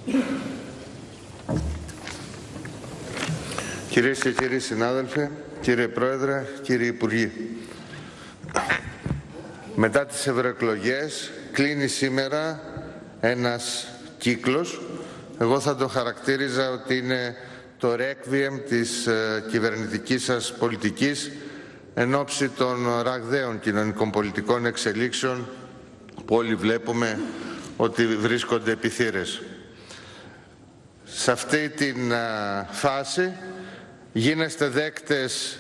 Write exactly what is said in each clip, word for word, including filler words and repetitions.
Κυρίες και κύριοι συνάδελφοι, κύριε Πρόεδρε, κύριοι Υπουργοί, μετά τις ευρωεκλογές κλείνει σήμερα ένας κύκλος. Εγώ θα το χαρακτήριζα ότι είναι το ρέκβιεμ της ε, κυβερνητικής σας πολιτικής εν ώψη των ραγδαίων κοινωνικών πολιτικών εξελίξεων που όλοι βλέπουμε ότι βρίσκονται επί θύρες. Σε αυτή την α, φάση γίνεστε δέκτες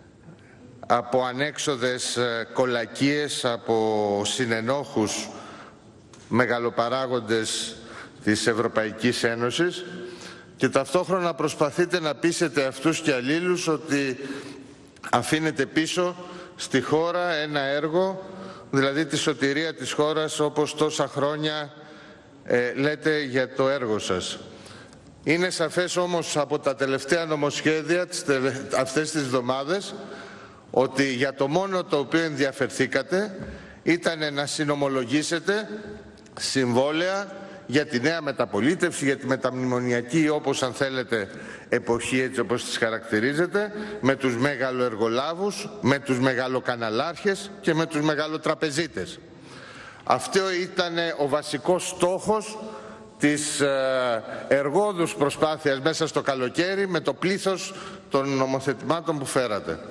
από ανέξοδες κολακίες, από συνενόχους μεγαλοπαράγοντες της Ευρωπαϊκής Ένωσης και ταυτόχρονα προσπαθείτε να πείσετε αυτούς και αλλήλους ότι αφήνετε πίσω στη χώρα ένα έργο, δηλαδή τη σωτηρία της χώρας, όπως τόσα χρόνια ε, λέτε για το έργο σας. Είναι σαφές όμως από τα τελευταία νομοσχέδια αυτές τις εβδομάδες ότι για το μόνο το οποίο ενδιαφερθήκατε ήταν να συνομολογήσετε συμβόλαια για τη νέα μεταπολίτευση, για τη μεταμνημονιακή, όπως αν θέλετε, εποχή, έτσι όπως τις χαρακτηρίζετε, με τους μεγαλοεργολάβους, με τους μεγαλοκαναλάρχες και με τους μεγαλοτραπεζίτες. Αυτό ήταν ο βασικός στόχος της εργόδους προσπάθειας μέσα στο καλοκαίρι με το πλήθος των νομοθετημάτων που φέρατε.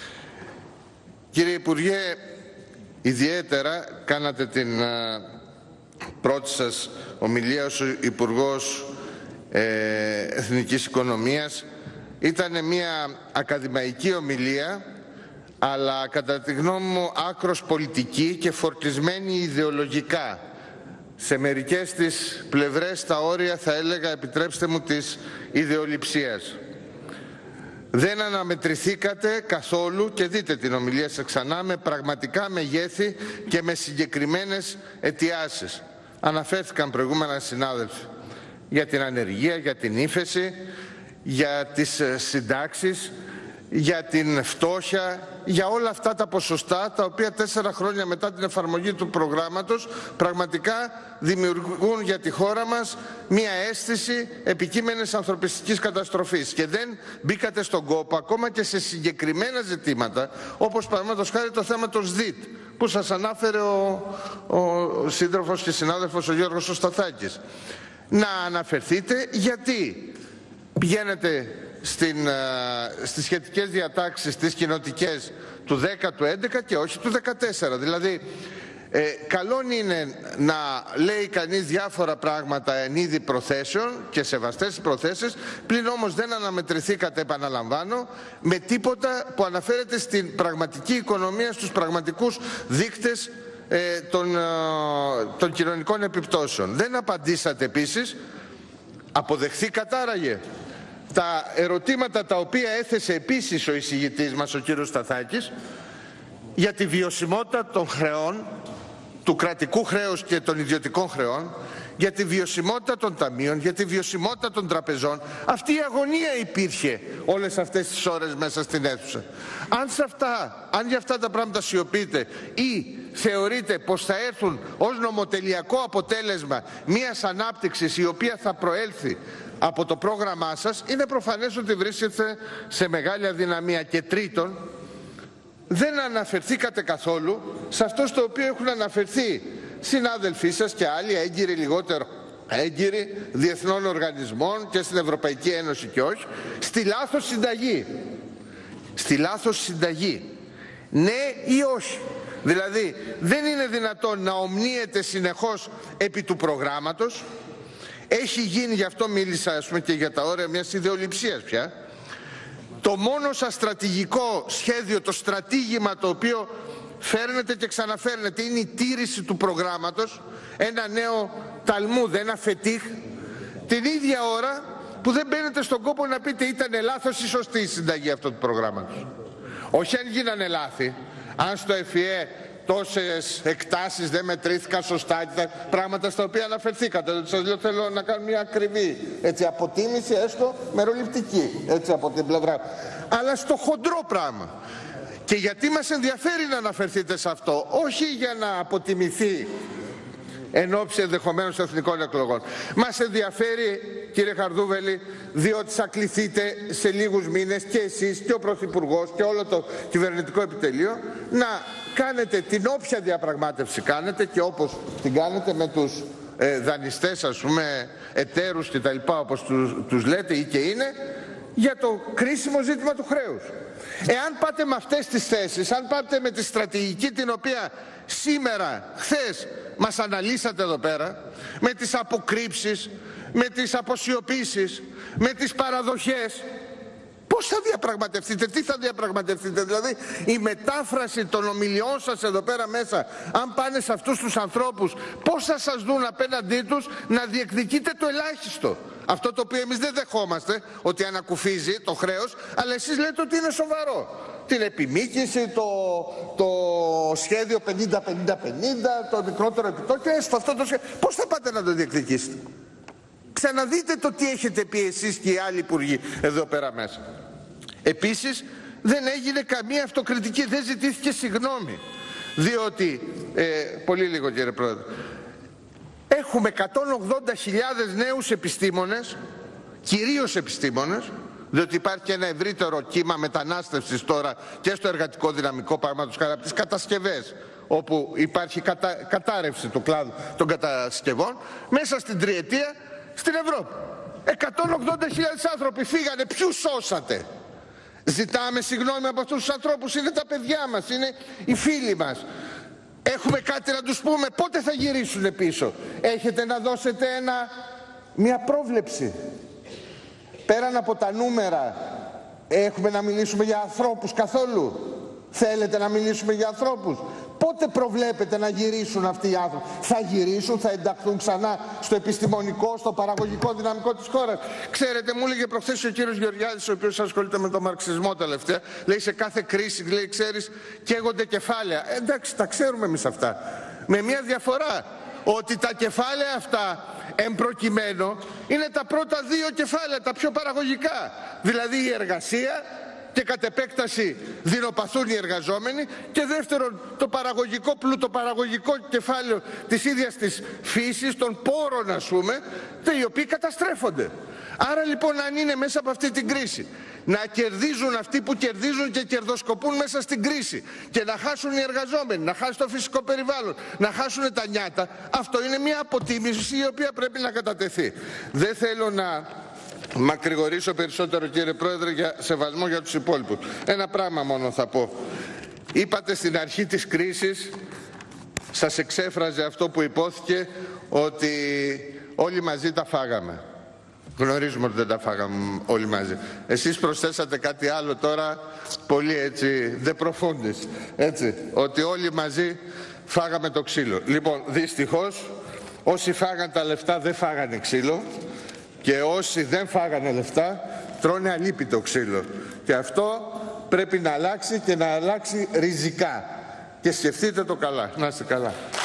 Κύριε Υπουργέ, ιδιαίτερα κάνατε την πρώτη σας ομιλία ως Υπουργός ε, Εθνικής Οικονομίας. Ήταν μια ακαδημαϊκή ομιλία, αλλά κατά τη γνώμη μου άκρος πολιτική και φορτισμένη ιδεολογικά. Σε μερικές τις πλευρές τα όρια, θα έλεγα, επιτρέψτε μου, της ιδεολειψίας. Δεν αναμετρηθήκατε καθόλου, και δείτε την ομιλία σας ξανά, με πραγματικά μεγέθη και με συγκεκριμένες αιτιάσεις. Αναφέρθηκαν προηγούμενα συνάδελφοι για την ανεργία, για την ύφεση, για τις συντάξεις, για την φτώχεια, για όλα αυτά τα ποσοστά τα οποία τέσσερα χρόνια μετά την εφαρμογή του προγράμματος πραγματικά δημιουργούν για τη χώρα μας μία αίσθηση επικείμενης ανθρωπιστικής καταστροφής. Και δεν μπήκατε στον κόπο ακόμα και σε συγκεκριμένα ζητήματα, όπως παραδείγματος χάρη το θέμα των ΣΔΙΤ, που σας ανάφερε ο, ο σύντροφος και συνάδελφος ο Γιώργος Σταθάκης. Να αναφερθείτε γιατί πηγαίνετε Στην, στις σχετικές διατάξεις τις κοινοτικές του δέκα, του έντεκα και όχι του δεκατέσσερα. Δηλαδή, ε, καλόν είναι να λέει κανείς διάφορα πράγματα εν είδη προθέσεων και σεβαστές προθέσεις, πλην όμως δεν αναμετρηθήκατε, επαναλαμβάνω, με τίποτα που αναφέρεται στην πραγματική οικονομία, στους πραγματικούς δείκτες ε, των, ε, των κοινωνικών επιπτώσεων. Δεν απαντήσατε επίσης, αποδεχθήκατε άραγε τα ερωτήματα τα οποία έθεσε επίσης ο εισηγητής μας, ο κύριος Σταθάκης, για τη βιωσιμότητα των χρεών, του κρατικού χρέους και των ιδιωτικών χρεών, για τη βιωσιμότητα των ταμείων, για τη βιωσιμότητα των τραπεζών. Αυτή η αγωνία υπήρχε όλες αυτές τις ώρες μέσα στην αίθουσα. Αν, σε αυτά, αν για αυτά τα πράγματα σιωπείτε ή θεωρείτε πως θα έρθουν ως νομοτελειακό αποτέλεσμα μιας ανάπτυξης η οποία θα προέλθει από το πρόγραμμά σας, είναι προφανές ότι βρίσκεται σε μεγάλη αδυναμία. Και τρίτον, δεν αναφερθήκατε καθόλου σε αυτό στο οποίο έχουν αναφερθεί συνάδελφοί σας και άλλοι έγκυροι, λιγότερο έγκυροι, διεθνών οργανισμών και στην Ευρωπαϊκή Ένωση και όχι, στη λάθος συνταγή. Στη λάθος συνταγή. Ναι ή όχι. Δηλαδή, δεν είναι δυνατόν να ομνύεται συνεχώς επί του προγράμματος. Έχει γίνει, γι' αυτό μίλησα ας πούμε και για τα όρια μιας ιδεολειψίας πια. Το μόνο σας στρατηγικό σχέδιο, το στρατήγημα το οποίο φέρνετε και ξαναφέρνετε, είναι η τήρηση του προγράμματος, ένα νέο ταλμούδ, ένα φετίχ, την ίδια ώρα που δεν μπαίνετε στον κόπο να πείτε ήταν λάθος ή σωστή η συνταγή αυτού του προγράμματος. Όχι αν γίνανε λάθη, αν στο ΕΦΙΕ τόσες εκτάσεις δεν μετρήθηκαν σωστά, πράγματα στα οποία αναφερθήκατε. Δηλαδή σας λέω, θέλω να κάνω μια ακριβή έτσι, αποτίμηση, έστω μεροληπτική, έτσι από την πλευρά. Αλλά στο χοντρό πράγμα. Και γιατί μας ενδιαφέρει να αναφερθείτε σε αυτό, όχι για να αποτιμηθεί εν ώψη ενδεχομένως εθνικών εκλογών. Μας ενδιαφέρει, κύριε Χαρδούβελη, διότι θα κληθείτε σε λίγους μήνες και εσείς και ο Πρωθυπουργός και όλο το κυβερνητικό επιτελείο να κάνετε την όποια διαπραγμάτευση κάνετε και όπως την κάνετε με τους ε, δανειστές, ας πούμε, εταίρους και τα λοιπά, όπως τους, τους λέτε ή και είναι, για το κρίσιμο ζήτημα του χρέους. Εάν πάτε με αυτές τις θέσεις, αν πάτε με τη στρατηγική την οποία σήμερα, χθες μας αναλύσατε εδώ πέρα, με τις αποκρύψεις, με τις αποσιωπήσεις, με τις παραδοχές, πώς θα διαπραγματευτείτε, τι θα διαπραγματευτείτε? Δηλαδή η μετάφραση των ομιλιών σας εδώ πέρα μέσα, αν πάνε σε αυτούς τους ανθρώπους, πώς θα σας δουν απέναντί τους να διεκδικείτε το ελάχιστο? Αυτό το οποίο εμείς δεν δεχόμαστε, ότι ανακουφίζει το χρέος, αλλά εσείς λέτε ότι είναι σοβαρό. Την επιμήκυνση, το, το σχέδιο πενήντα πενήντα πενήντα, το μικρότερο επιτόκιο, έστω αυτό το σχέδιο. Πώς θα πάτε να το διεκδικήσετε? Ξαναδείτε το τι έχετε πει εσείς και οι άλλοι υπουργοί εδώ πέρα μέσα. Επίσης δεν έγινε καμία αυτοκριτική, δεν ζητήθηκε συγγνώμη. Διότι, ε, πολύ λίγο κύριε Πρόεδρε, έχουμε εκατόν ογδόντα χιλιάδες νέους επιστήμονες, κυρίως επιστήμονες, διότι υπάρχει και ένα ευρύτερο κύμα μετανάστευσης τώρα και στο εργατικό δυναμικό, παραδείγματος χάρη από τις κατασκευές, όπου υπάρχει κατα... κατάρρευση του κλάδου των κατασκευών, μέσα στην τριετία στην Ευρώπη. εκατόν ογδόντα χιλιάδες άνθρωποι φύγανε, ποιους σώσατε? Ζητάμε συγγνώμη από αυτούς τους ανθρώπους, είναι τα παιδιά μας, είναι οι φίλοι μας. Έχουμε κάτι να τους πούμε, πότε θα γυρίσουν πίσω? Έχετε να δώσετε ένα, μια πρόβλεψη? Πέραν από τα νούμερα, έχουμε να μιλήσουμε για ανθρώπους καθόλου? Θέλετε να μιλήσουμε για ανθρώπους? Πότε προβλέπετε να γυρίσουν αυτοί οι άνθρωποι? Θα γυρίσουν, θα ενταχθούν ξανά στο επιστημονικό, στο παραγωγικό δυναμικό της χώρας? Ξέρετε, μου έλεγε προχθές ο κύριος Γεωργιάδης, ο οποίος ασχολείται με τον μαρξισμό τελευταία, λέει σε κάθε κρίση, λέει, ξέρεις, καίγονται κεφάλαια. Ε, εντάξει, τα ξέρουμε εμείς αυτά. Με μια διαφορά, ότι τα κεφάλαια αυτά εμπροκειμένου είναι τα πρώτα δύο κεφάλαια, τα πιο παραγωγικά. Δηλαδή η εργασία, και κατ' επέκταση δεινοπαθούν οι εργαζόμενοι, και δεύτερον το παραγωγικό πλούτο, παραγωγικό κεφάλαιο της ίδιας της φύσης, των πόρων ας πούμε, οι οποίοι καταστρέφονται. Άρα λοιπόν, αν είναι μέσα από αυτή την κρίση να κερδίζουν αυτοί που κερδίζουν και κερδοσκοπούν μέσα στην κρίση, και να χάσουν οι εργαζόμενοι, να χάσουν το φυσικό περιβάλλον, να χάσουν τα νιάτα, αυτό είναι μια αποτίμηση η οποία πρέπει να κατατεθεί. Δεν θέλω να μακρηγορήσω περισσότερο, κύριε Πρόεδρε, για σεβασμό για τους υπόλοιπους. Ένα πράγμα μόνο θα πω. Είπατε στην αρχή της κρίσης, σας εξέφραζε αυτό που υπόθηκε, ότι όλοι μαζί τα φάγαμε. Γνωρίζουμε ότι δεν τα φάγαμε όλοι μαζί. Εσείς προσθέσατε κάτι άλλο τώρα, πολύ έτσι, de profundis, έτσι, ότι όλοι μαζί φάγαμε το ξύλο. Λοιπόν, δυστυχώς, όσοι φάγαν τα λεφτά δεν φάγανε ξύλο, και όσοι δεν φάγανε λεφτά τρώνε αλίπητο ξύλο. Και αυτό πρέπει να αλλάξει, και να αλλάξει ριζικά. Και σκεφτείτε το καλά. Να είστε καλά.